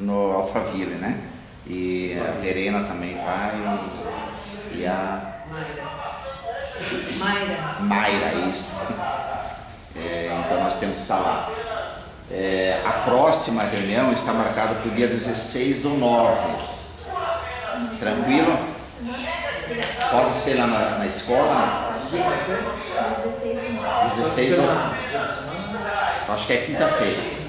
no Alphaville, né? E a Verena também vai e a Mayra, isso. Então nós temos que estar lá. A próxima reunião está marcada para o dia 16/9. Tranquilo? Pode ser lá na escola? 16/9. Acho que é quinta-feira.